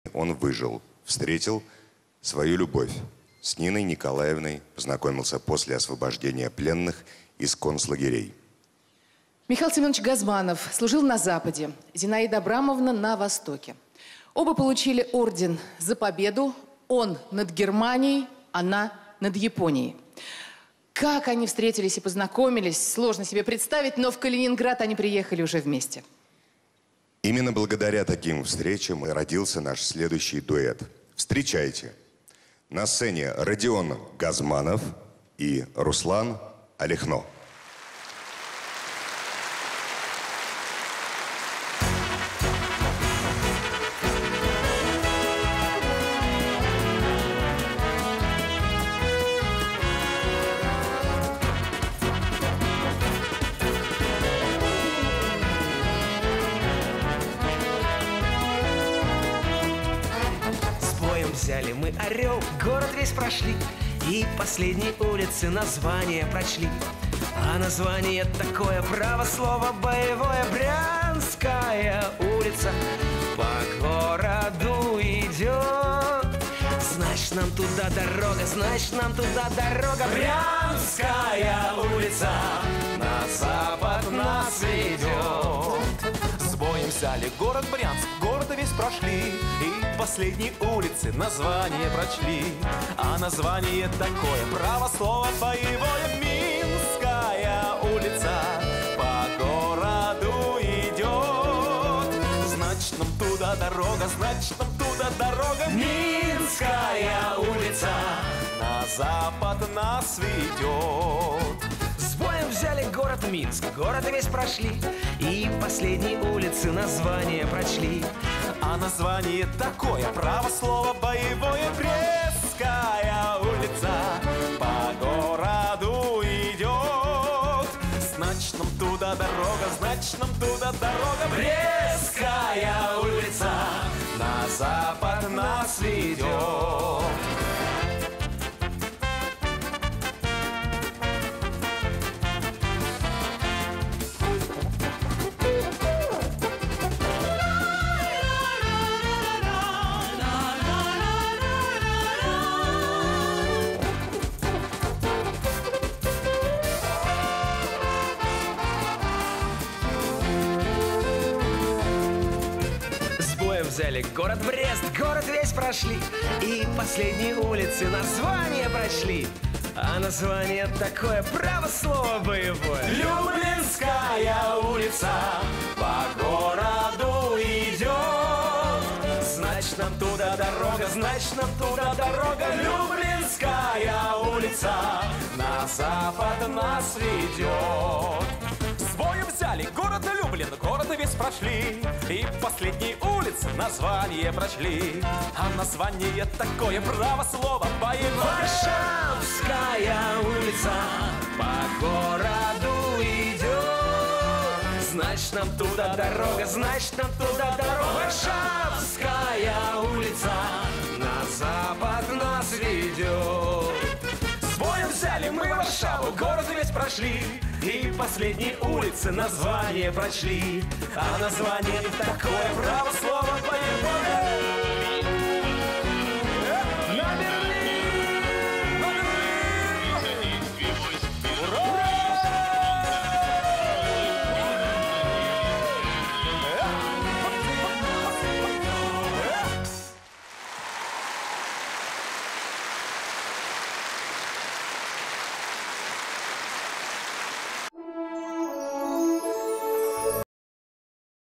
Он выжил, встретил свою любовь. С Ниной Николаевной познакомился после освобождения пленных из концлагерей. Михаил Семенович Газманов служил на Западе, Зинаида Абрамовна на Востоке. Оба получили орден за победу, он над Германией, она над Японией. Как они встретились и познакомились, сложно себе представить, но в Калининград они приехали уже вместе. Именно благодаря таким встречам и родился наш следующий дуэт. Встречайте. На сцене Родион Газманов и Руслан Олехно. Взяли мы Орел, город весь прошли, и последние улицы название прочли. А название такое, право слово боевое. Брянская улица по городу идет. Значит, нам туда дорога, значит, нам туда дорога. Брянская улица на запад нас ведет. С боем взяли город Брянск, город весь прошли, и последние улицы название прочли. А название такое, право слово боевое. Минская улица по городу идет. Значит, нам туда дорога, значит, нам туда дорога. Минская улица на запад нас ведет. С боем взяли город Минск, город весь прошли, и последние улицы название прочли. А название такое, право слово боевое. Брестская улица по городу идет. Значит, нам туда дорога, значит, нам туда дорога. Брестская улица на запад нас ведет. Взяли город Брест, город весь прошли, и последние улицы название прочли. А название такое, право слово боевое. Люблинская улица по городу идет. Значит, нам туда дорога, значит, нам туда дорога. Люблинская улица на запад нас ведет. С боем взяли город Люблин, город весь прошли, и последние улицы название прочли. А название такое, право слово боевое. Варшавская улица по городу идет. Значит, нам туда дорога, значит, нам туда дорога. Варшавская улица на запад нас ведет. С боем взяли мы Варшаву, город весь прошли, и последние улицы название прочли. А название такое, право слово боевое.